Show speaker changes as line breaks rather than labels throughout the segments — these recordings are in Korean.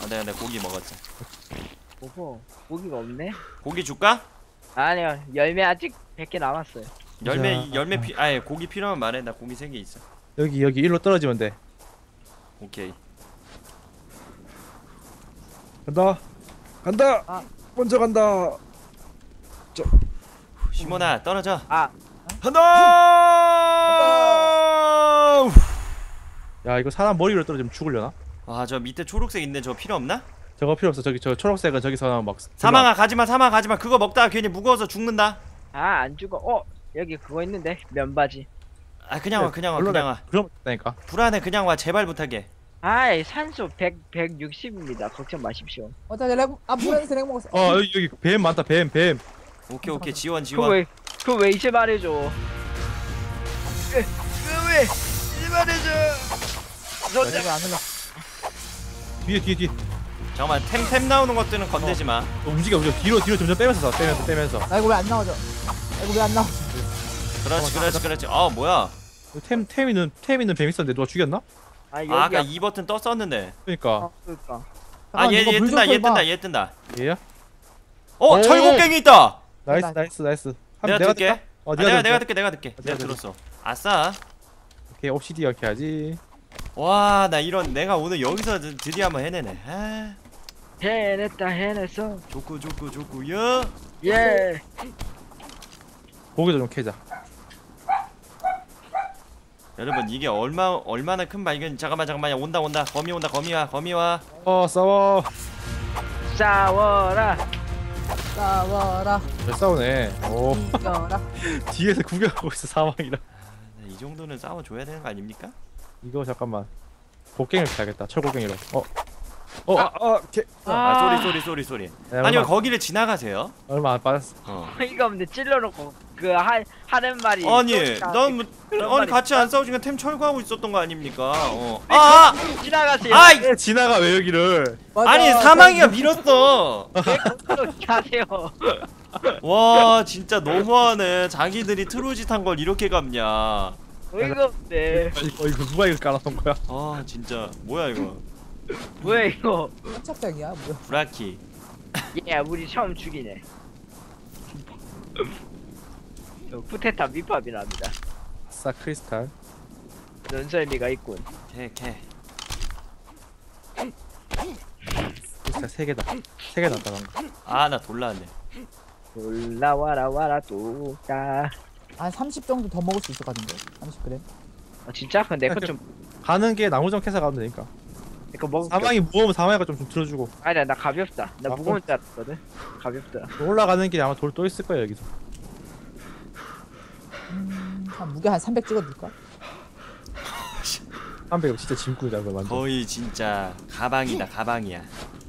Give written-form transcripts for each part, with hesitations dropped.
내가 고기 먹었지.
오호, 고기가 없네.
고기 줄까?
아니요, 열매 아직 100개 남았어요.
열매 아예 고기 필요하면 말해. 나 고기 3개 있어.
여기 일로 떨어지면 돼.
오케이.
간다.
아.
먼저 간다.
시몬아 떨어져.
간다.
야, 이거 사람 머리로 떨어지면 죽으려나?
저 밑에 초록색 있는데 저거 필요 없나?
저거 필요 없어. 저 초록색은 저기서 막
사망아 가지마. 그거 먹다가 괜히 무거워서 죽는다.
안 죽어. 여기 그거 있는데 면바지.
그냥 와.
그럼 다니까.
불안해. 그냥 와. 제발 부탁해.
산소 160입니다. 걱정 마십시오.
물에서 렉 먹었어.
여기 뱀 많다. 뱀.
오케이. 지원.
그거 왜 이제 말해줘? 왜 이제 말해줘?
내가 안 흘러.
뒤에.
잠깐만. 템 나오는 것들은 건들지 마.
움직여. 뒤로 점점 빼면서.
나 이거 왜 안 나오죠?
그렇지. 뭐야?
템 있는 뱀 있었는데 누가 죽였나?
여기
아까 이 버튼 떴었는데.
그러니까.
그러니까.
얘 뜬다.
얘야?
오! 철곡갱이 있다.
나이스.
내가 들게. 내가 듣게. 내가
들게.
들었어. 아싸.
오케이, 옵시디언 해야지.
와, 나 이런 내가 오늘 여기서 드디어 한번 해내네.
해냈어.
좋고 야.
예.
고기도 좀 캐자.
여러분 이게 얼마나 큰 발견. 잠깐만. 온다. 거미 와.
싸워.
싸워라.
잘 싸우네. 오.
이겨라.
뒤에서 구경하고 있어. 사망이라.
이 정도는 싸워줘야 되는 거 아닙니까?
이거 잠깐만. 곡괭이를 캐야겠다. 철곡괭이로.
소리.
네,
아니요, 거기를 지나가세요.
얼마 안 빠졌어.
이거 근데 찔러놓고 하는 말이.
아니 같이 안 싸우니까 템 철거하고 있었던 거 아닙니까?
지나가세요.
지나가 왜 여기를?
아니 사망이가 밀었어.
가세요.
와 진짜 너무하네. 자기들이 트로짓 한 걸 이렇게 갚냐.
어이가 없네.
이거 누가 이거 깔아놓은 거야?
진짜 뭐야 이거.
뭐야 이거?
한착장이야 뭐야?
브라키.
우리 처음 죽이네. 쿠테타 밑밥이랍니다.
아싸 크리스탈.
눈썰미가 있군.
캐.
크리스탈 3개다. 3개 났다 방금.
나 돌라왔네.
올라와라 또까.
한 30 정도 더 먹을 수 있을 것 같은데. 30g.
진짜? 근데 내거 좀.
가는 게 나무 좀 캐서 가면 되니까.
내거 먹을.
사망이 무거우면 사망이가 좀 들어주고.
아니야 나 가볍다. 나 무거운 줄 알았거든. 가볍다.
올라가는 길에 아마 돌 또 있을 거야 여기서.
한 무게 한 300 찍어둘까?
300 진짜 짐꾼이다 그거 완전.
거의 진짜 가방이야.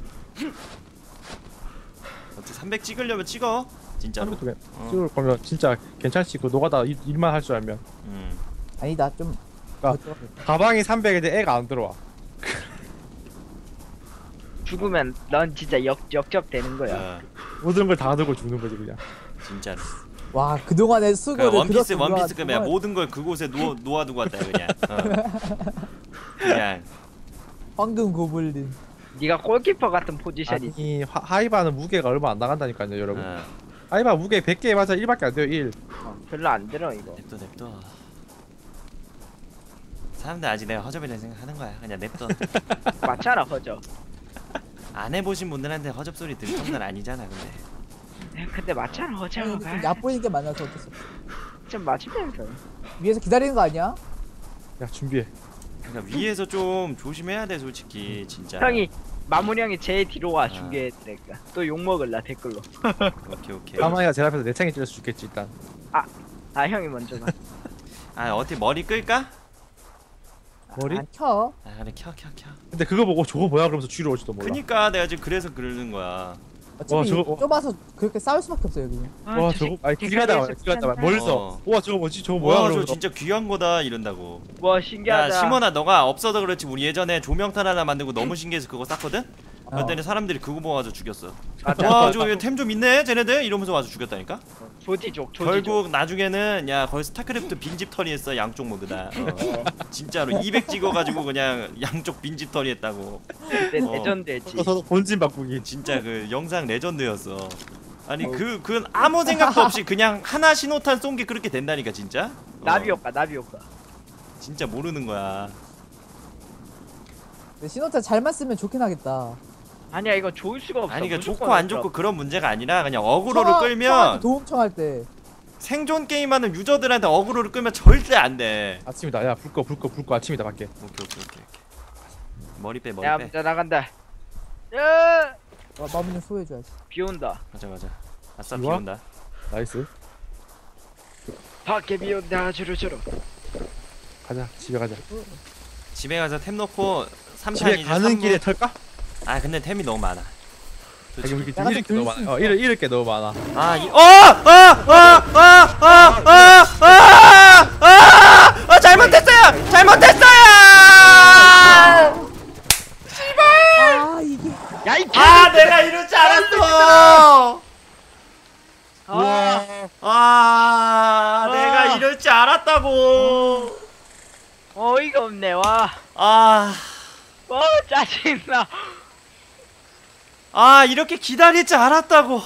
어떻게 300 찍으려면 찍어? 진짜로.
300 찍을 거면 진짜 괜찮지. 그 노가다 일만 할 줄 알면.
아니다 좀.
그러니까 가방이 300인데 애가 안 들어와.
죽으면 넌 진짜 역접 되는 거야.
모든 걸 다 들고 죽는 거지 그냥.
진짜로.
와 그동안의 수고를
원피스급이야. 모든 걸 그곳에 놓아두고 왔다 그냥. 그냥.
황금 고블린.
네가 골키퍼 같은 포지션이.
아니 하이바는 무게가 얼마 안 나간다니까요 여러분. 하이바 무게 100개에 맞아 1밖에 안 돼요 1.
별로 안 들어 이거.
냅둬. 사람들 아직 내가 허접이라는 생각하는 거야. 그냥 냅둬.
맞잖아 허접.
안 해보신 분들한테 허접 소리 들을 정도는 아니잖아
근데 맞잖아 허접.
좀 얕보이는 게 많아서 어쩔 수 없어.
좀 맞으면서.
위에서 기다리는 거 아니야?
야 준비해.
그러니까 위에서 좀 조심해야 돼 솔직히 진짜.
마무리 형이 제일 뒤로 와 중계했으니까 또 욕먹을라 댓글로.
오케이.
사망이가 제 앞에서 내 창에 찔러서 죽겠지 일단.
형이 먼저 가.
어떻게 머리 끌까?
머리?
안 켜.
그래 켜.
근데 그거 보고 저거 뭐야 그러면서 뒤로 올지도 몰라.
그니까 내가 지금 그래서 그러는 거야.
어차피 좁아서 그렇게 싸울 수밖에 없어 여기는.
와 저거 길하다 멀리서. 와 저거 뭐지 저거 뭐야
저
그러면서.
진짜 귀한 거다 이런다고.
와 신기하다.
야 시몬아 너가 없어서 그렇지 우리 예전에 조명탄 하나 만들고 너무 신기해서 그거 쌌거든? 그랬더니 사람들이 그거 보고 와서 죽였어.
맞아.
와 저기 템 좀 있네 쟤네들 이러면서 와서 죽였다니까.
조지족.
결국 나중에는 야 거의 스타크래프트 빈집털이 했어 양쪽 모두 다. 진짜로 200 찍어가지고 그냥 양쪽 빈집털이 했다고.
그때
어.
레전드였지.
서로 본진 바꾸기.
진짜 그 영상 레전드였어. 아니 그건 아무 생각도 없이 그냥 하나 신호탄 쏜 게 그렇게 된다니까 진짜.
나비 효과.
진짜 모르는 거야.
근데 신호탄 잘만 쓰면 좋긴 하겠다.
아니야 이거 좋을 수가 없어.
아니 그러니까
무조건
좋고 안
없어.
좋고 그런 문제가 아니라 그냥 어그로를
청한테
끌면
도움 청할 때
생존 게임하는 유저들한테 어그로를 끌면 절대 안 돼.
아침이다. 야, 불 꺼. 아침이다, 밖에.
오케이. 머리 빼.
야 문자 나간다. 야
마무리 좀 소개해줘야지.
비 온다.
가자. 아싸 비
좋아?
온다.
나이스.
밖에 비 온다. 주르주르.
가자, 집에 가자.
집에 가서 템 넣고 3탄
집에
이제
가는
3분.
길에 털까?
아 근데 템이 너무 많아.
여기
솔직히.
약간
잃을 게 너무
좀
많아. 잃을 게 너무 많아.
잘못했어요.
아 이게
야이
내가 이럴 줄 알았어. 내가 이럴 줄 알았다고.
어이가 없네. 와. 짜증나.
이렇게 기다릴 줄 알았다고.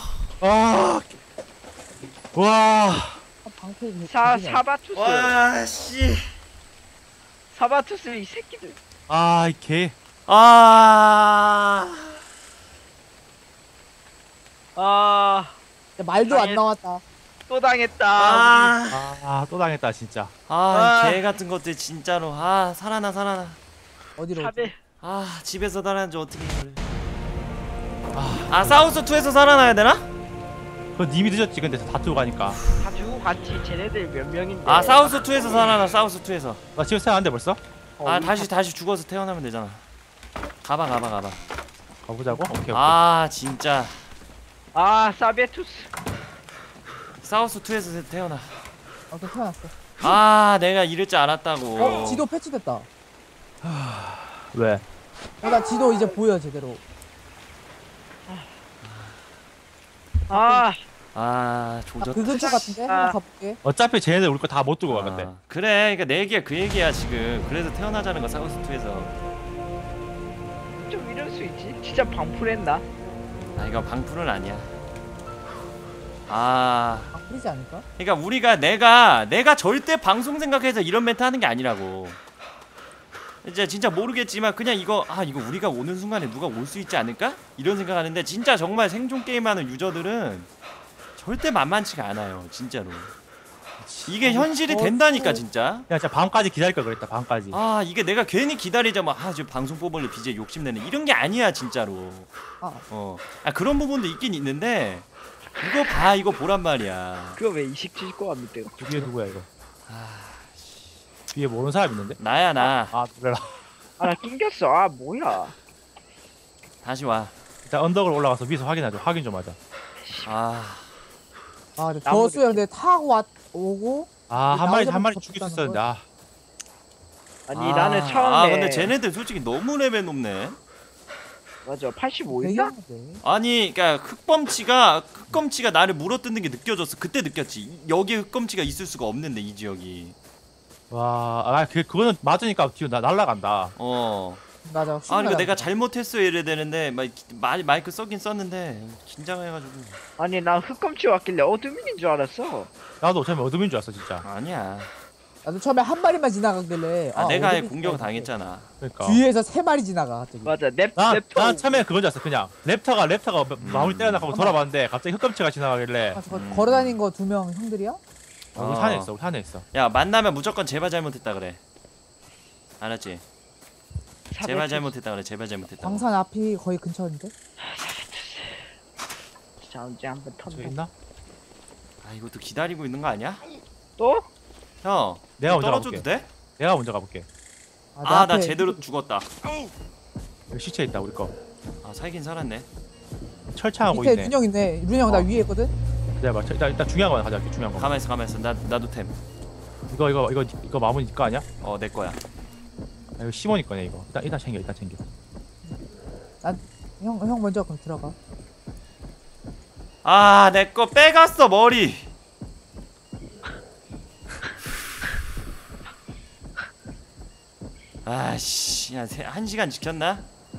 와.
방패
사바투스.
와, 씨.
사바투스 이 새끼들.
이 개.
말도 안 나왔다.
또 당했다.
또 당했다, 진짜.
개 같은 것들 진짜로. 살아나.
어디로?
차베.
집에서 살아난지 어떻게 그래. 사우스 2에서 살아나야 되나?
그거 님이 늦었지, 근데 다 두고 가니까.
다 주고 갔지. 쟤네들 몇 명인데.
사우스 2에서 살아나. 사우스 2에서.
나 지금 생각하는데 벌써?
다시 죽어서 태어나면 되잖아. 가봐.
가보자고? 오케이.
진짜.
사베투스.
사우스 2에서 태어나.
또 태어났어.
내가 이럴 줄 알았다고.
지도 패치됐다.
왜?
나 지도 이제 보여 제대로.
조졌다.
그 근처 같은데? 한번 가볼게.
어차피 쟤네들 우리 거 다 못 두고 가는데.
그래, 그러니까 내 얘기야 그 얘기야 지금. 그래서 태어나자는 거 사우스 2에서.
좀 이럴 수 있지. 진짜 방풀했나?
이거 방풀은 아니야.
풀리지 않을까?
그러니까 우리가 내가 절대 방송 생각해서 이런 멘트 하는 게 아니라고. 이제 진짜 모르겠지만 그냥 이거 우리가 오는 순간에 누가 올 수 있지 않을까? 이런 생각하는데 진짜 정말 생존 게임하는 유저들은 절대 만만치가 않아요, 진짜로. 이게 현실이 된다니까 진짜.
야, 진짜 밤까지 기다릴 걸 그랬다. 밤까지.
이게 내가 괜히 기다리자면 지금 방송 뽑을래 BJ 욕심내는 이런 게 아니야 진짜로. 그런 부분도 있긴 있는데 이거 보란 말이야.
그거 왜 이식 찍고 갑니까?
뒤에 누구야 이거? 뒤에 모르는 사람 있는데?
나야 나.
그래라.
나 낑겼어. 뭐야?
다시 와.
일단 언덕으로 올라가서 위에서 확인하자. 확인 좀 하자.
근데 저수야 근데 타고 오고.
한 마리
나오자마자
죽일 수
접근하는
있었는데.
아니 나는 처음에.
근데 쟤네들 솔직히 너무 레벨 높네.
맞아. 85인가?
대형인데.
그러니까 흑검치가 나를 물어뜯는 게 느껴졌어. 그때 느꼈지. 여기에 흑검치가 있을 수가 없는데 이 지역이.
그거는 맞으니까 뒤로 날라간다.
맞아.
이거 내가 잘못했어 이래야 되는데 마이크 써긴 썼는데 긴장해가지고.
아니 난 흑검치 왔길래 어드민인 줄 알았어.
나도 처음에 어둠인 줄 알았어 진짜.
아니야.
나도 처음에 한 마리만 지나가길래.
내가 아예
어디
공격을
있을까
당했잖아.
그러니까.
뒤에서 3마리 지나가 갑자기.
맞아.
난 처음에 그건 줄 알았어. 그냥 랩터가 마무리 때려나가고 돌아봤는데 갑자기 흑검치가 지나가길래.
저거 걸어다닌 거 2명 형들이야?
우리 산에 있어.
야 만나면 무조건 제발 잘못했다 그래. 알았지? 제발 잘못했다 그래. 제발 잘못했다.
광산 앞이 거의 근처인데?
자 언제 한번
저기
턴다.
있나?
이것도 기다리고 있는 거 아니야?
또?
형
내가 먼저
떨어져도
가볼게.
돼?
내가 먼저 가볼게.
내
나
앞에
제대로 죽었다.
여기 시체 있다 우리 거.
살긴 살았네.
철창하고
밑에
있네.
윤형 있네. 윤형 나 위에 있거든?
기다려봐. 일단 중요한 거 가져갈게. 중요한 거.
가만있어. 나도 템.
이거 마무리 거 아니야?
내 거야.
이거 시몬이 거네 이거. 일단 챙겨.
형 먼저 그럼 들어가.
아, 내 거 빼갔어 머리. 아씨, 야, 1시간 지켰나?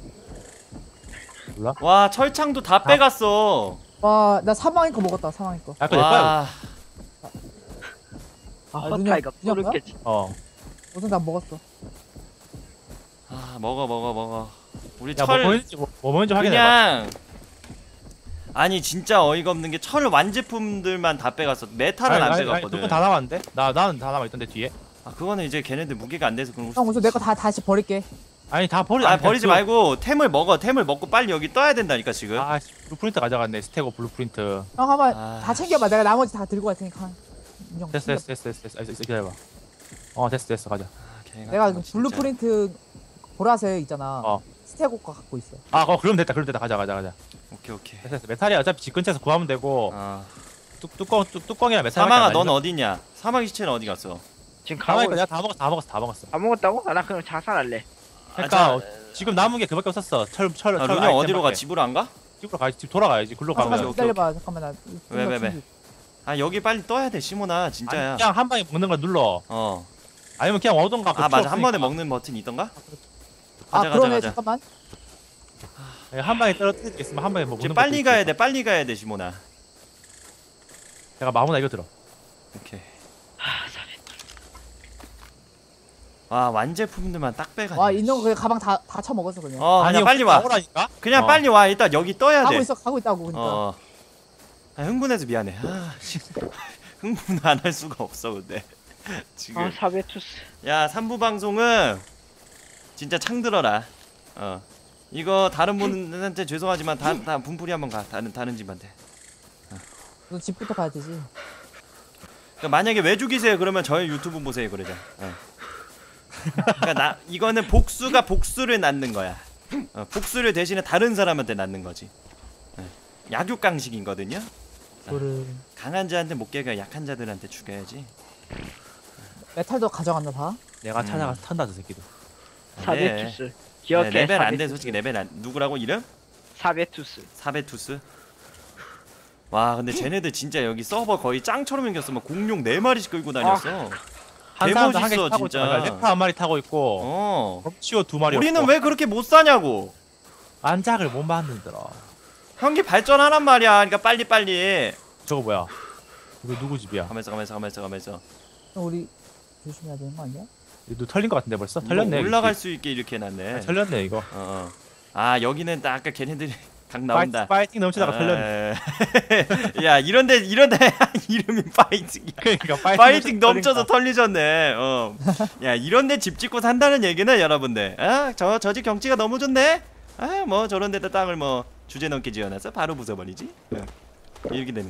몰라?
와, 철창도 다 빼갔어.
와, 나 사망의 거 먹었다. 사망의 거.
아, 그내 거야.
와,
아,
아,
허타이가
눈이야?
부르겠지.
우선 나 먹었어.
아, 먹어. 우리
야,
철
뭐 보이는지 뭐 보이는지 확인해봐.
그냥 아니 진짜 어이가 없는 게 철 완제품들만 다 빼갔어. 메탈은 안 빼갔거든.
그건 다 남았는데? 나는 다 남아 있던데 뒤에.
아, 그거는 이제 걔네들 무게가 안 돼서 그런
형
거.
우선 내 거 다 다시 버릴게.
아니 다 버리.
아, 버리지 말고 템을 먹어. 템을 먹고 빨리 여기 떠야 된다니까 지금.
아, 블루프린트 가져갔네. 스테고 블루프린트.
형 한번
아.
다 챙겨봐. 내가 나머지 다 들고 갈 테니까. 인형
됐어.
챙겨봐.
기다려봐. 됐어. 가자.
아, 걔가
내가 그
진짜.
블루프린트 보라색 있잖아.
어.
스테고 거 갖고 있어.
그럼 됐다. 가자.
오케이.
됐어. 메탈이야. 어차피 집 근처에서 구하면 되고.
아,
뚜껑이랑 메탈.
사망아, 넌 어디냐? 사망의 시체는 어디 갔어?
지금 가고
가만히
있어.
내가 다 먹었어.
안 먹었다고? 아, 나 그냥 자살할래.
그러니까
아,
지금 남은 게 그밖에 없었어. 철.
아, 룬이 어디로 가? 집으로 안 가?
집으로 가야지. 집 돌아가야지. 글로
잠깐만
가면.
오케이,
기다려봐. 잠깐만 나.
왜? 아, 여기 빨리 떠야 돼, 시모나. 진짜야.
그냥 한 방에 먹는 걸 눌러. 아니면 그냥 오던가.
아, 맞아. 한 번에 먹는 버튼이 있던가?
아
가자,
그러네.
가자.
잠깐만.
한 방에 떨어뜨리겠으면 한 방에 먹는
이제
거.
빨리 가야 돼, 시모나.
내가 마무나 이거 들어.
오케이.
아, 사배.
와, 완제품들만 딱 빼가.
와 인형 그 가방 다 쳐먹었어 그냥.
그냥 빨리 와.
오라니까?
그냥 빨리 와. 일단 여기 떠야 돼.
가고 있다고 그러니까.
아, 흥분해서 미안해. 아, 씨. 흥분 안 할 수가 없어 근데 지금.
아, 사베투스.
야, 3부 방송은 진짜 창들어라. 이거 다른 분한테 죄송하지만 다 분풀이 한번 가. 다른 집한테.
너 집부터 가야 되지.
그러니까 만약에 왜 죽이세요? 그러면 저희 유튜브 보세요. 그러자. 그러니까 이거는 복수를 낳는 거야. 복수를 대신에 다른 사람한테 낳는 거지. 약육강식이거든요.
그거를
강한 자한테 못 깨가 약한 자들한테 죽여야지.
메탈도 가져간다 다.
내가 찾아가서 탄다 저 새끼도.
사베투스. 기억해.
레벨 안 돼.
사베투스.
솔직히 레벨 안. 누구라고 이름?
사베투스.
사베투스. 와, 근데 쟤네들 진짜 여기 서버 거의 짱처럼 생겼어. 막 공룡 4마리씩 끌고 다녔어.
한 사람도 한
개멋있어,
개씩 타고
진짜.
있잖아. 렉파 한 마리 타고 있고. 범치오 두 마리.
우리는 왜 그렇게 못 사냐고.
안작을 못 만들더라.
형기 발전하란 말이야. 그러니까 빨리.
저거 뭐야? 이거 누구 집이야?
가면서.
형, 우리 조심해야 되는 거 아니야?
이거 털린 것 같은데 벌써?
이거
털렸네.
올라갈 수 있게 이렇게 해놨네.
털렸네 이거.
아, 여기는 딱 아까 걔네들이 각 나온다.
파이팅 넘치다가 털렸네.
야, 이런데 이름이 파이팅이야.
그러니까
파이팅 넘쳐서 털리셨네. 야, 이런데 집 짓고 산다는 얘기는 여러분들. 저 집 경치가 너무 좋네. 뭐 저런 데다 땅을 뭐 주제 넘게 지어놔서 바로 부숴버리지. 이렇게 되는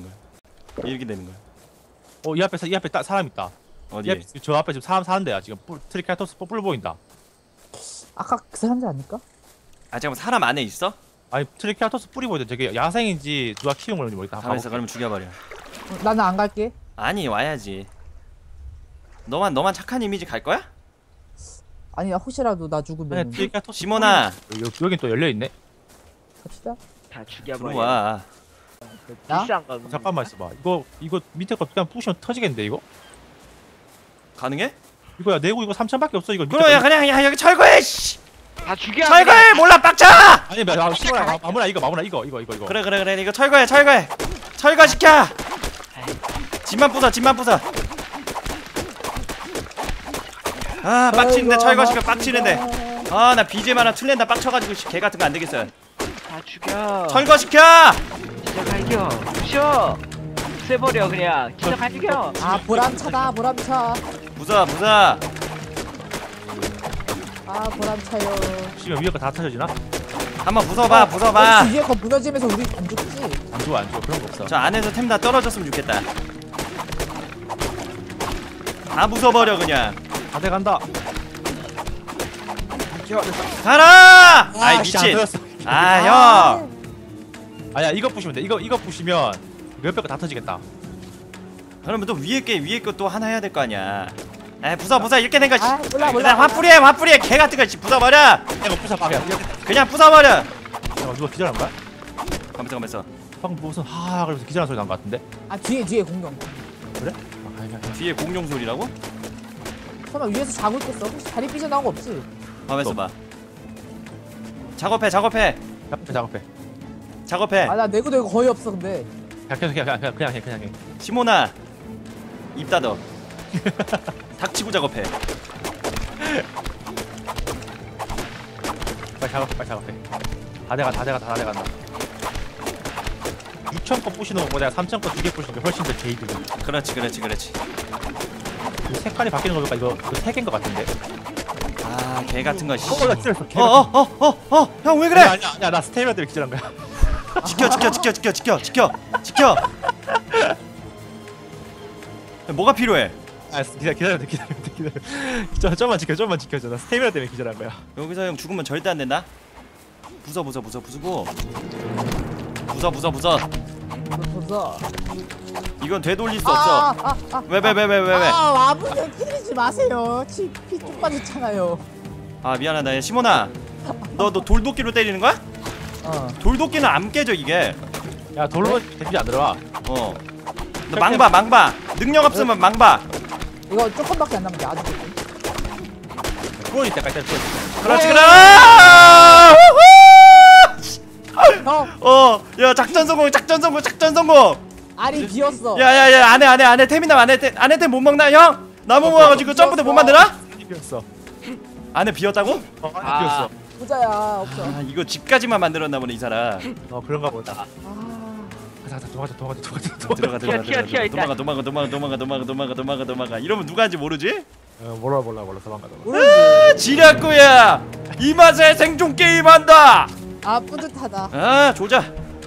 거야.
이 앞에 사람 있다.
어디?
이 앞에, 저 앞에 지금 사람 사는 데야. 지금 트리케라토스 뿔 보인다.
아까 그 사람들 아닐까?
아, 잠깐만, 사람 안에 있어?
아니 트리케라토스 뿔이 보이는데 저게 야생인지 누가 키운 건지 모르겠다.
가만있어. 그러면 죽여버려.
나는 안 갈게.
아니, 와야지. 너만 착한 이미지 갈 거야?
아니 혹시라도 나 죽으면
트리케라토스
시모나,
여긴 또 열려 있네.
갑시다.
다 죽여버려.
들어와.
나?
비싼 거.
잠깐만 있어봐. 이거 밑에 거 그냥 부시면 터지겠는데 이거?
가능해?
이거야 내고 이거 3,000밖에 없어 이거. 밑에
그럼
거.
야, 그냥 야, 여기 철거해. 씨.
다 죽여.
철거해. 몰라, 빡쳐.
아니 마무나 이거.
그래. 이거 철거해. 철거시켜. 집만 부숴. 아, 빡치는데
아이고,
철거시켜.
맞습니다.
빡치는데. 아, 나 BGM 하나 틀린다 빡쳐가지고 개 같은 거 안 되겠어.
다 죽여.
철거시켜.
진짜 갈겨. 부셔. 없애버려 그냥. 진짜 갈겨.
아 보람차다 보람차.
부숴.
아 보람차요.
부시면 위에 거 다 터져지나?
한번 부숴봐.
뒤에 거 무너지면서 우리 안 죽지?
안 좋아 그런 거 없어.
저 안에서 템 다 떨어졌으면 좋겠다. 다 부숴버려 그냥.
다 돼간다.
가라. 아이
씨, 안
미친.
터졌어.
아, 형.
아야 이거 부시면 돼. 이거 부시면 몇백 거 다 터지겠다.
그러면 또 위에 거 또 하나 해야 될 거 아니야. 에, 부숴 이렇게 된 거.
아, 몰라.
그냥 화뿌리에 개 같은 거 부숴버려.
이거 부셔 봐 그냥.
그냥 부숴버려.
누가 기절한 거야?
가면서
방금 무슨 하 그러면서 기절한 소리 난 거 같은데?
아 뒤에 공룡.
그래? 아, 아니.
뒤에 공룡 소리라고?
설마 위에서 자고 있겠어? 혹시 다리 삐져나온 거 없지?
가면서
또.
봐. 작업해.
작업해.
아 나 내구도 거의 없어 근데.
그냥 해.
시모나 입 닫어. 닥치고 작업해.
빨리 작업해. 다 돼간다. 6천 거 부시는 것보다 내가 3천 거 2개 부시는 게 훨씬 더 제이드고.
그렇지.
이 색깔이 바뀌는 거 보니까 이거 그 3개인 것 같은데.
아, 개 같은 거. 씨.
나 찔렀어.
형 왜 그래?
아니야, 나 스테이미나 때문에 기절한 거야.
지켜. 뭐가 필요해?
아, 기다려. 좀만 지켜줘. 나 스테이미나 때문에 기절한 거야.
여기서 형 죽으면 절대 안 된다. 부수고. 부숴.
무서워.
이건 되돌릴 수 없어. 왜?
아 아버지 피드리지 마세요. 피쭉 빠졌잖아요.
아, 미안하다. 야, 시모나. 너 돌도끼로 때리는 거야? 돌도끼는 안 깨져 이게.
야, 돌로 데미지 안 들어와.
너 망봐. 능력 없으면 망봐.
이거 조금밖에 안 남았는데 아주 조금.
구워질 때까지
그렇지.
형
야, 작전 성공.
알이 비었어.
야, 안해. 템이나 안해 템 못 먹나 형? 나무 모아가지고 점프대 못 만들어?
비었어.
안에 비었다고?
안에 비었어.
부자야 없어.
아, 이거 집까지만 만들었나 보네 이 사람.
그런가 보다.
아
가자, 도망가.
들어가.
튀어,
도망가. 이러면 누가 한지 모르지?
몰라, 도망가.
지략구야. 이 맛에 생존 게임 한다.
아 뿌듯하다.
아, 조자.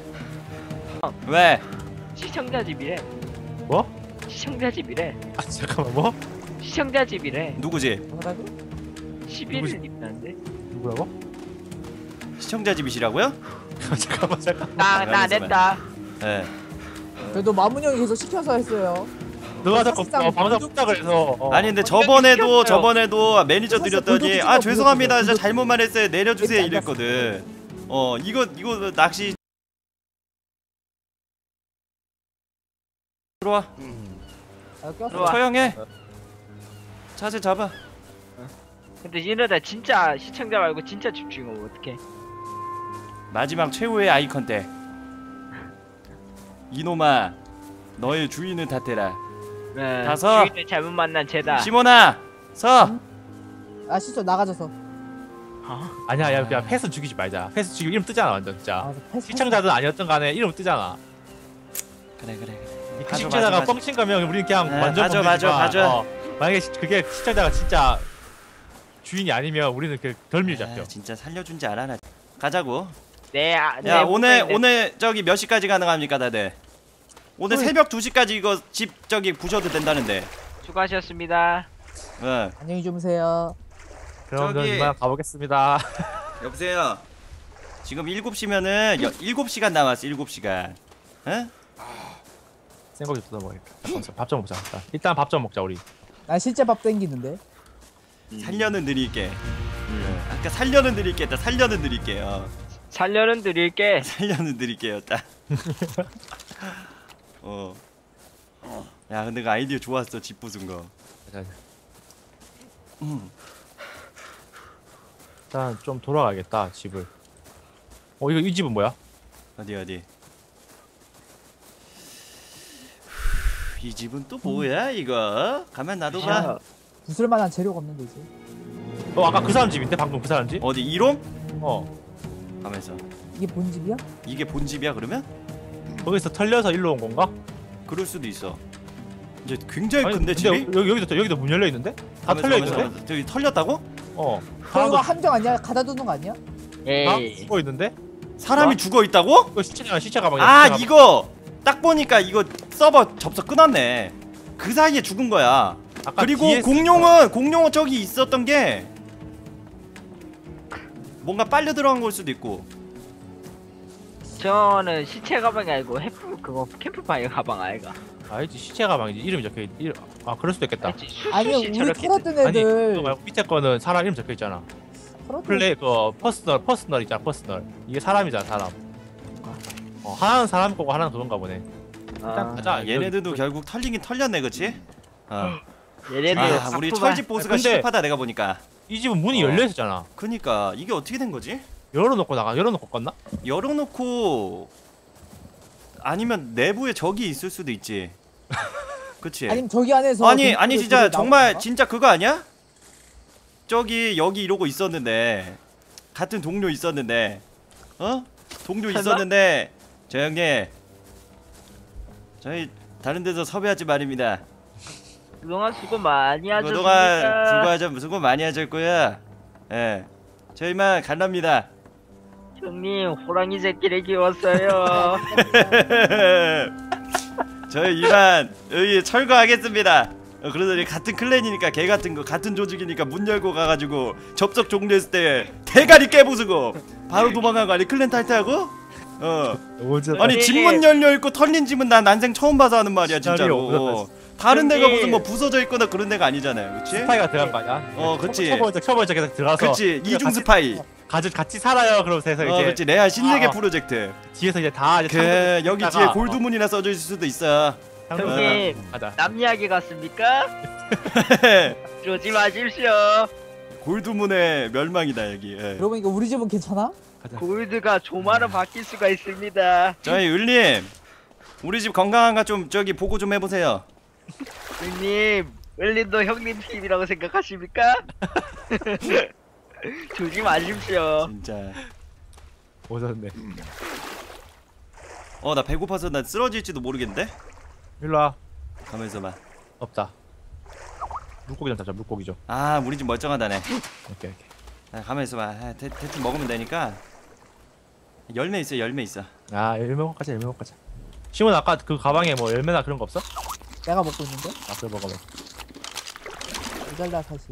왜?
시청자 집이래.
뭐?
시청자 집이래.
아, 잠깐만, 뭐?
시청자 집이래.
누구지?
뭐라고?
11일 입는데.
누구라고?
시청자 집이시라고요?
잠깐만.
나 냈다.
네.
그래도 마문 형이 계속 시켜서 했어요.
누가 자꾸
사실상
방송 굽다 그래서.
아니 근데
시켰어요.
저번에도 매니저
사실
드렸더니
불독
아
찍어,
죄송합니다
불독
진짜
찍어.
잘못 말했어요 내려주세요
안 갔어.
이랬거든. 이거 낚시 들어와.
아, 꼈어.
들어와.
처형해. 자세 잡아.
근데 이러다 진짜 시청자 말고 진짜 집중하면 어떡해.
마지막 최후의 아이컨 때. 이놈아 너의 주인을 탓해라. 가서.
주인을 잘못 만난 죄다.
시모나 서.
아 실수 나가져서.
아니야, 야, 패스 죽이지 말자. 패스 죽이면 이름 뜨잖아, 완전 진짜.
아, 패스.
시청자든 아니었던 간에 이름 뜨잖아.
그래.
그 시청자가 뻥친 거면 우리는 그냥 완전
맞아.
만약에 그게 시청자가 진짜 주인이 아니면 우리는 덜 밀잡혀.
진짜 살려준지 알아나. 가자고.
네,
오늘 저기 몇 시까지 가능합니까 다들? 오늘 새벽 2시까지 이거 집 저기 부셔도 된다는데.
수고하셨습니다.
응.
안녕히 주무세요.
그럼
저기-
이만 가보겠습니다.
여보세요. 지금 7시면은 7시간 남았어. 7시간. 응?
생고기 뜯어먹을까? 밥 좀 먹자. 일단 밥 좀 먹자 우리.
난 실제 밥 땡기는데.
살려는 드릴게. 아까 살려는 드릴게. 딱 살려는 드릴게요.
살려는 드릴게.
살려는 드릴게요. 딱. 야, 근데 그 아이디어 좋았어. 집 부순 거.
자, 일단 좀 돌아가야겠다 집을. 이거 이 집은 뭐야?
어디? 이 집은 또 뭐야 이거? 가만 놔둬봐.
부술만한 재료가 없는데 이제.
아까 그 사람 집인데 방금 그 사람 집?
어디 이롬? 가면서
이게 본 집이야?
이게 본집이야 그러면?
거기서 털려서 일로 온 건가?
그럴 수도 있어. 이제 굉장히
아니,
큰데 집이?
여기도 문 열려 있는데? 다
가면서,
털려 있는데?
저기 털렸다고?
그거 한정 아니야? 가다 두는 거 아니야?
다 죽어 있는데?
사람이
어?
죽어 있다고?
이거 시체 가방이야.
아
시체 가방.
이거 딱 보니까 이거 서버 접속 끊었네. 그 사이에 죽은 거야.
아까
그리고
뒤에
공룡은 저기 있었던 게 뭔가 빨려 들어간 걸 수도 있고.
저는 시체 가방이 아니고 그거 캠프파이어 가방 아이가.
알지 시체 가방이지 이름이 적혀 그럴 수도 있겠다.
아니 우리 털었던
아니
애들
그거 말고 밑에 거는 사람 이름 적혀 있잖아. 플레이 그 퍼스널 있잖아 퍼스널. 이게 사람이잖아 사람. 하나는 사람 거고 하나는 그런가 보네. 일단 가자.
아, 얘네들도 결국 털리긴 털렸네, 그치?
얘네들
아, 우리 철집 보스가
근데-
시급하다 내가 보니까.
이 집은 문이 열려 있었잖아.
그니까 이게 어떻게 된 거지?
열어놓고 껐나?
열어놓고 아니면 내부에 적이 있을 수도 있지. 그치?
아니면 저기 안에서
아니
그
진짜
나오는
정말
건가?
진짜 그거 아니야? 저기 여기 이러고 있었는데 같은 동료 있었는데 동료
설마?
있었는데 저 형님 저희 다른 데서 섭외하지 말입니다.
그동안 수고 많이
그동안
하셨습니다.
수고 많이 하셨고요. 예, 저희만 갈랍니다.
형님 호랑이 새끼를 키웠어요.
저희 이만 여기 철거하겠습니다. 그러더니 같은 클랜이니까 개 같은 거 같은 조직이니까 문 열고 가가지고 접속 종료했을 때 대가리 깨부수고 바로 도망가고 아니 클랜 탈퇴하고 아니
네.
집문 열려 있고 털린 집은 난 난생 처음 봐서 하는 말이야 진짜로.
진짜로.
다른 데가
형님.
무슨 뭐 부서져 있거나 그런 데가 아니잖아요, 그렇지?
스파이가 들어간 거 아니야?
그치.
처벌적에서 들어가서.
그치 이중 스파이.
같이 살아요. 그러면서 해서 이제
그치 레알 신세계
아,
프로젝트.
뒤에서 이제 다 이제
그 여기
있다가,
뒤에 골드문이나 써져 있을 수도 있어.
형님
가자.
남 이야기 같습니까? 그러지 마십시오.
골드문의 멸망이다 여기. 예.
그러고 보니까 우리 집은 괜찮아?
골드가 조마로 바뀔 수가 있습니다.
저희 을님 우리 집 건강한가 좀 저기 보고 좀 해보세요.
형님 을린도 형님 팀이라고 생각하십니까? 조지 마십시오.
진짜.
오셨네.
나 배고파서 난 쓰러질지도 모르겠는데.
일로 와.
가면서 봐.
없다. 물고기 좀 잡자. 물고기 좀.
아 우리 집 멀쩡하다네.
오케이.
가면서 봐. 대충 먹으면 되니까. 열매 있어 열매 있어.
열매 먹고 가자. 시몬 아까 그 가방에 뭐 열매나 그런 거 없어?
내가 먹고 있는데?
그래 먹어.
모자라 사실.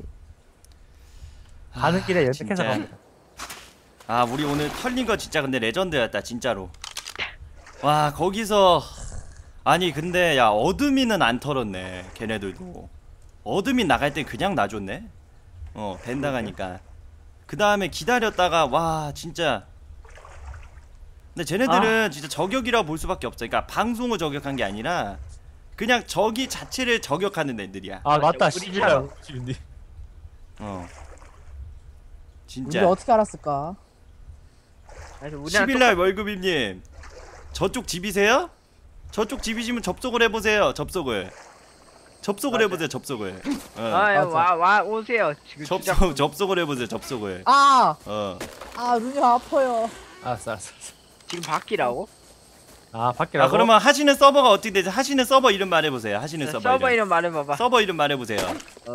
가는 길에 열매
진짜.
캐서 가면 돼.
우리 오늘 털린 거 진짜 근데 레전드였다 진짜로. 와 거기서 아니 근데 야 어둠이는 안 털었네 걔네들도. 어둠이 나갈 땐 그냥 놔줬네. 벤당하니까. 그 다음에 기다렸다가 와 진짜. 근데 쟤네들은 진짜 저격이라고 볼 수밖에 없어. 그러니까 방송을 저격한 게 아니라 그냥 저기 자체를 저격하는 애들이야.
맞다.
우리
씨발. 집인데.
우리
진짜.
어떻게 알았을까?
그래서 우리랑
10일날 월급임님 저쪽 집이세요? 저쪽 집이시면 접속을 해보세요. 접속을
맞아.
해보세요. 접속을.
맞아.
와 오세요. 지금
접속을 해보세요. 접속을.
아
어.
눈이 아파요.
알았어.
지금 바뀌라고?
밖이라고.
그러면 하시는 서버가 어떻게 되지? 하시는 서버 이름 말해보세요. 하시는 서버
서버
이름.
이름 말해봐봐.
서버 이름 말해보세요.
어.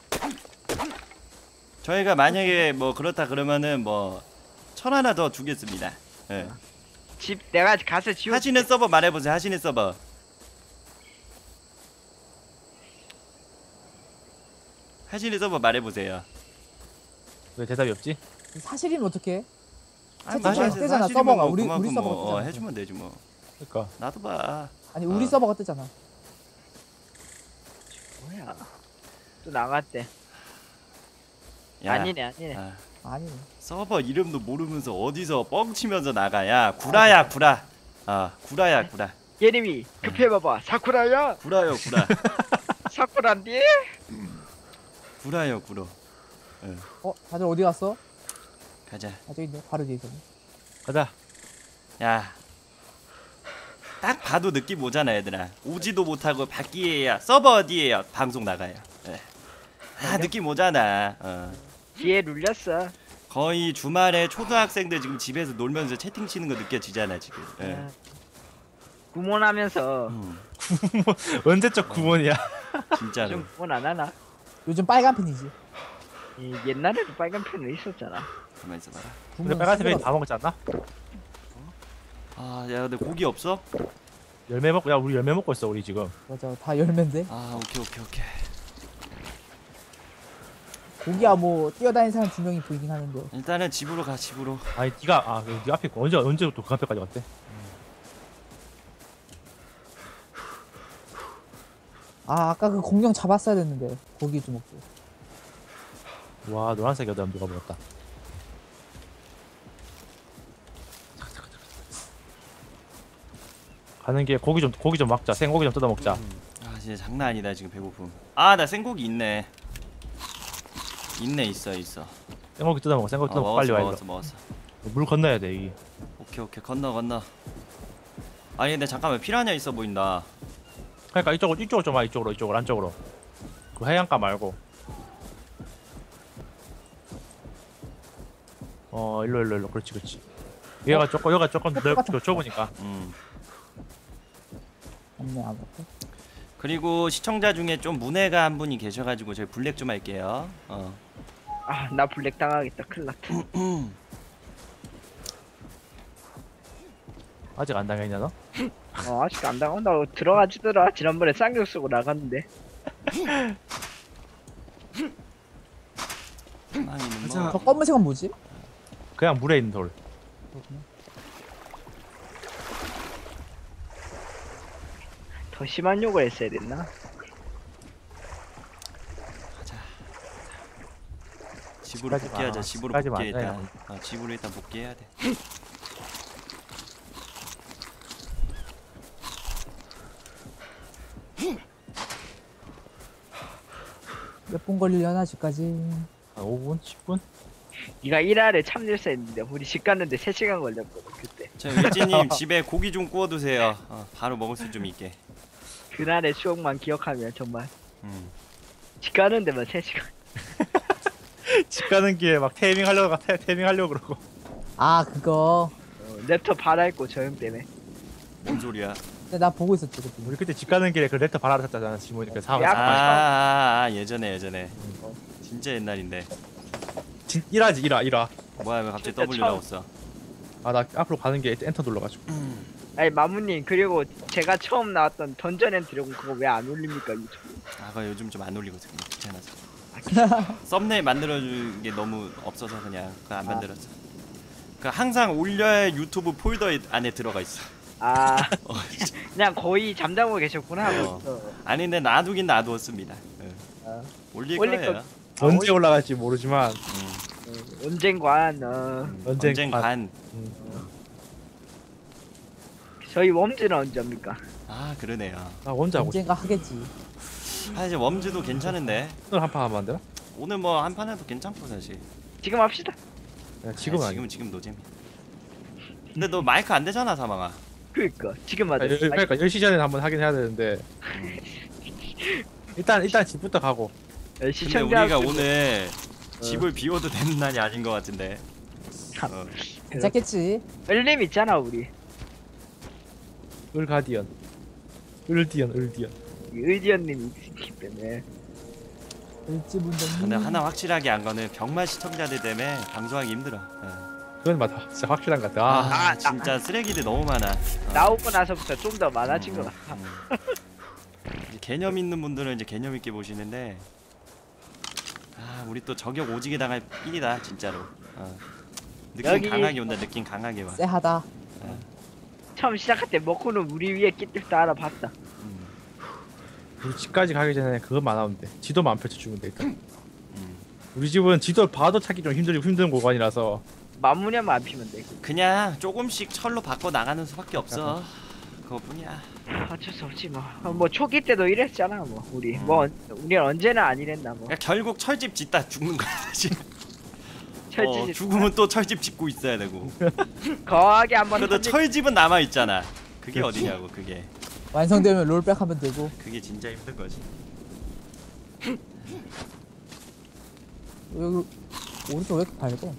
저희가 만약에 뭐 그렇다 그러면은 뭐 1000 하나 더 주겠습니다. 예.
집 내가 가서 지워.
하시는 서버 말해보세요. 하시는 서버. 하시는 서버 말해보세요.
왜 대답이 없지?
사실이면 어떡해?
아니,
채팅창에
사실-
뜨잖아,
사실이면
서버가.
뭐
우리
그만큼
서버가
뭐,
뜨잖아.
해주면 되지 뭐.
그러니까.
나도 봐.
아니 우리 서버가 뜨잖아.
뭐야? 또 나갔대.
야,
아니네.
아,
아니.
서버 이름도 모르면서 어디서 뻥치면서 나가야 구라야 구라. 구라야 구라.
예림이 급해봐봐. 사쿠라야.
구라요 구라.
사쿠란디?
구라요 구로.
다들 어디 갔어?
가자.
저기 있네. 바로 뒤에 있었네.
가자.
야. 딱 봐도 느낌 오잖아 얘들아. 오지도 못하고 바뀌에야 서버 어디에요? 방송 나가요. 예. 느낌 오잖아.
뒤에 눌렸어.
거의 주말에 초등학생들 지금 집에서 놀면서 채팅 치는 거 느껴지잖아 지금. 예.
구몬하면서
언제적 구몬이야?
진짜로.
좀 구몬 안 하나?
요즘 빨간 펜이지.
옛날에도 빨간 펜은 있었잖아.
가만 있어봐라.
근데 빨간색 펜다 먹었지 않나?
야 근데 고기 없어?
열매 먹고 우리 열매 먹고 있어 우리 지금.
맞아. 다 열매인데.
오케이.
고기야 뭐 뛰어다니는 사람 2명이 보이긴 하는데.
일단은 집으로 가 집으로.
아니 네가 네 앞에 있고 언제부터 그 앞에까지 갔대?
아까 그 공룡 잡았어야 됐는데 고기 좀 먹고.
와 노란색 여자 누가 먹었다. 가는 게 고기 좀 먹자. 생고기 좀 뜯어 먹자.
아 진짜 장난 아니다 지금 배고픔. 아 나 생고기 있네. 있어.
생고기 뜯어 먹어. 생고기 뜯어 먹고 빨리 와 일로.
먹었어.
물 건너야 돼 이.
오케이 건너. 아니 근데 잠깐만 피라냐 있어 보인다.
그러니까 이쪽으로 좀 와. 이쪽으로 안쪽으로. 그 해안가 말고. 일로. 그렇지. 여기가 조금 좁으니까.
없네 아무것도.
그리고 시청자 중에 좀 문외가 한 분이 계셔가지고 저희 블랙 좀 할게요.
아, 나 블랙 당하겠다. 큰일 났다.
아직 안 당했냐 너?
아직 안 당한다. 들어가지더라. 지난번에 쌍욕 쓰고 나갔는데.
희망이는
저
뭐.
검은색은 뭐지?
그냥 물에 있는 돌.
그렇구나.
더 심한 욕을 했어야 됐나?
집으로
가지 마.
복귀하자. 집으로
가지
복귀해
마.
일단. 집으로 일단 복귀해야 돼.
몇 분 걸리려나 집까지?
한 5분? 10분?
네가 1화를 참여했어 했는데 우리 집 갔는데 3시간 걸렸거든 그때.
자 일진님 집에 고기 좀 구워두세요. 바로 먹을 수 좀 있게.
그날의 추억만 기억하면 정말
음.
집 가는데만 3시간.
집 가는 길에 막 테이밍 하려고 그러고.
아 그거.
랩터 발화했고 저 형 때문에.
뭔 소리야?
근데 나 보고 있었지 그때.
우리 그때 집 가는 길에 그 랩터 바라 탔잖아. 지모니 그 사업.
야.
예전에. 진짜 옛날인데.
일하지.
뭐야 왜 갑자기
진짜
W
처음.
나왔어?
아 나 앞으로 가는 게 엔터 눌러가지고.
아니 마무님 그리고 제가 처음 나왔던 던전 앤 드래곤 그거 왜 안 올립니까 유튜브?
그거 요즘 좀 안 올리거든. 귀찮아서. 썸네일 만들어주는 게 너무 없어서 그냥 그거 안 만들었어. 그 항상 올려야 유튜브 폴더 안에 들어가 있어.
아 그냥 거의 잠자고 계셨구나.
아니 근데 놔두긴 놔두었습니다. 올릴
올릴
거예요.
언제 올라갈지 모르지만
언젠간
언젠간.
저희 웜즈는 언제입니까?
아 그러네요.
나 혼자 하고 싶어.
언젠가 하겠지.
사실 웜즈도 괜찮은데
오늘 한판 하면 안 되나?
오늘 뭐 한 판 해도 괜찮고 사실.
지금 합시다.
지금은
아,
아니야.
지금 노잼이. 근데 너 마이크 안 되잖아 사망아.
그니까 지금 맞아.
그러니까 10시 전에 한번 하긴 해야 되는데 일단 집부터 가고.
근데
시청자
우리가 오늘 집을 비워도 되는 날이 아닌 것 같은데.
괜찮겠지.
을림 있잖아 우리.
을디언.
의지연님이 있기 때문에.
일집 운전.
근데 하나 확실하게 한 거는 병맛 시청자들 때문에 방송하기 힘들어.
그건 맞아. 진짜 확실한 것 같아.
진짜 쓰레기들 너무 많아.
나오고 나서부터 좀 더 많아진 것 같아.
이제 개념 있는 분들은 이제 개념 있게 보시는데 우리 또 저격 오지게 당할 필이다 진짜로. 느낌
여기-
강하게 온다. 느낌 강하게 와.
쎄하다.
처음 시작할 때 먹고는 우리 위에 끼뜻도 알아봤다.
우리 집까지 가기 전에 그것만 하면 돼. 지도만 안 펼쳐주면 돼 일단. 우리 집은 지도 봐도 찾기 좀 힘든 공간이라서.
마무냐만 안 피면 돼.
그냥 조금씩 철로 바꿔 나가는 수밖에 없어. 그거뿐이야.
어쩔 수 없지 뭐. 뭐 초기 때도 이랬잖아 뭐 우리. 우리는 언제나 안 이랬나 뭐.
그러니까 결국 철집 짓다 죽는 거야 사실.
철집
죽으면 또 철집 짓고 있어야 되고.
거하게 한번
그래도 철집은 남아 있잖아. 그게 어디냐고 그게.
완성되면 롤백 하면 되고.
그게 진짜 힘든 거지.
여기 오른쪽 왜 이렇게 밝어?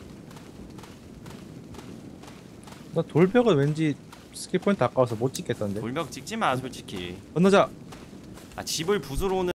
나 돌벽은 왠지 스킬 포인트 아까워서 못 찍겠던데.
돌벽 찍지 마 솔직히.
건너자.
집을 부수러 오는